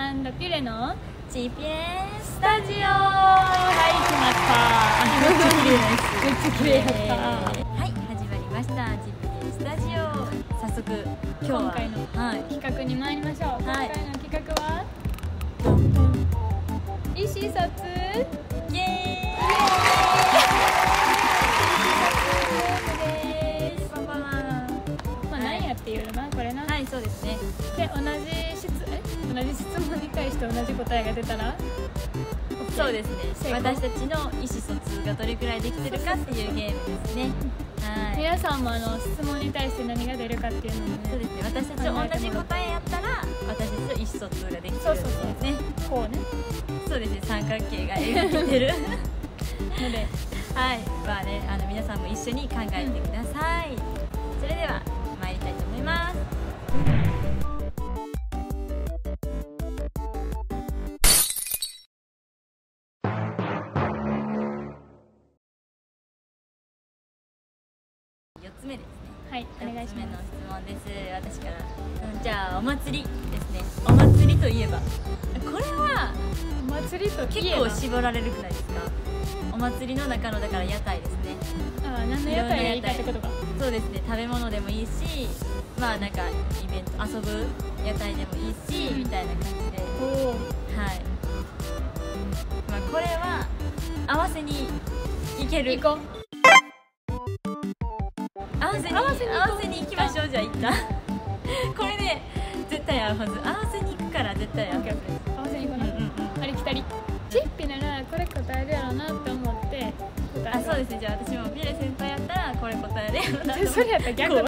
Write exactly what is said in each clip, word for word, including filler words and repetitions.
ピュレのジーピーエススタジオ。はい、来ました。めっちゃ綺麗です。めっちゃ綺麗だった。はい、始まりました ジーピーエス スタジオ。早速今日は今回の、はい、企画に参りましょう。今回の企画は、はい、意思疎通イエーイ。です。パパはまあ何やっていうのな、これな。はい、そうですね。で、同じ質え同じ質問に対して同じ答えが出たら、そうですね、私たちの意思疎通がどれくらいできてるかっていうゲームですね。はい、皆さんもあの質問に対して何が出るかっていうのもね、そうですね、私たち同じ答えやったら私たちの意思疎通ができてるんですね。そうそうそうね、こうね、そうですね、三角形が描けてるので、はい、まあね、あの皆さんも一緒に考えてください。それでは参りたいと思います。よっつめですね。はい、お願いします。よっつめの質問です。私から。じゃあお祭りですね。お祭りといえば、これはお祭りと結構絞られるくないですか？お祭りの中のだから屋台ですね。ああ、何の屋台がいいかってことか。そうですね、食べ物でもいいし、まあなんかイベント遊ぶ屋台でもいいし、みたいな感じで。おお。はい。まあこれは合わせにいける。行こう。合わせに合わせに行きましょう。じゃあ一旦これで絶対合うはず。合わせに行くから絶対合うはずです。合わせに行くな。ありきたり。チッピならこれ答えるやろうなって思って答える。あ、そうですね。じゃあ私もビレ先輩やったらこれ答えるやろうな。それやったら逆。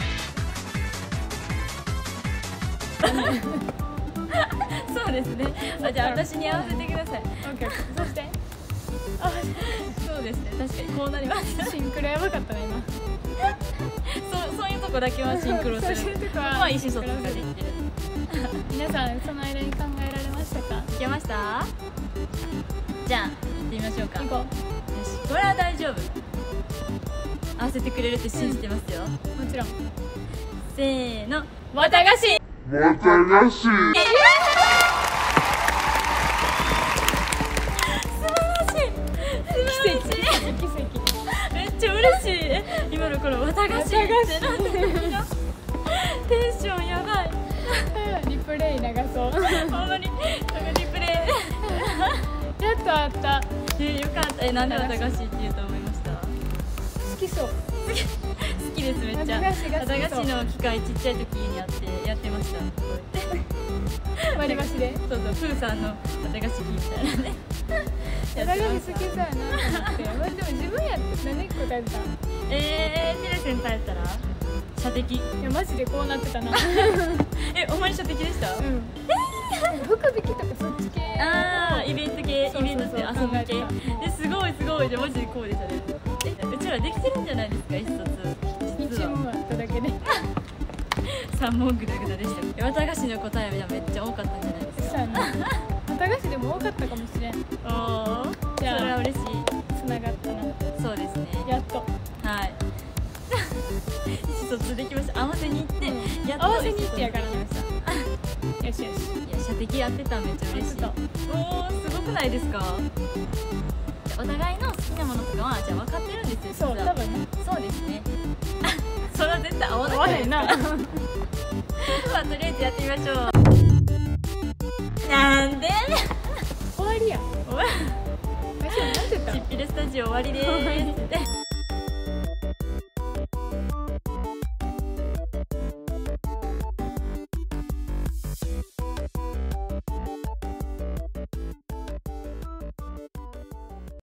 そうですね。あ、じゃあ私に合わせてください。オッケー。そしてあ、そうですね。確かにこうなります。シンクロやばかったね今。そう、そういうとこだけはシンクロする。そういうとこは意思疎通ができてる。皆さんその間に考えられましたか？いけました？じゃあ行ってみましょうか。行こう。よし、これは大丈夫。合わせてくれるって信じてますよ。もちろん。せーの、わたがし。わたがし。嬉しい。今のこのわたがしってなんていうの？テンションやばい。リプレイ流そう。ほんまに、なんかリプレイ。やっとあった。え、よかった。え、なんでわたがしって言うと思いました？好きそう。好きです、めっちゃ。わたがしの機械ちっちゃい時にあってやってました。割り箸で？そうそう、プーさんのわたがし機みたいなね。わたがし好きそうやなと思って。でも自分やって何答えてた？えー、ピレ先輩やったら射的。いやマジでこうなってたな。え、お前射的でした？うん。えー、福引きとかそっち系。ああ、イベント系、イベントって遊ぶ系。え、すごいすごい。じゃあマジでこうでしたね。え、うちらできてるんじゃないですか、意思疎通。一問あっただけで。三問ぐだぐだでした。わたがしの答えはめっちゃ多かったんじゃないですか。わたがしでも多かったかもしれん。おお、じゃあそれは嬉しい。つながったな。そうですね。やっと。はい。意思疎通できました。合わせに行って、やっと合わせに行ってやからな。よしよし。いや、射的やってた、めっちゃ嬉しい。おお、すごくないですか？お互いの好きなものとかはじゃあ分かってるんですよ。そう、多分ね。そうですね。それは絶対合わないな。まあとりあえずやってみましょう。なんで？終わりや。終わり。チッピレスタジオ終わりです。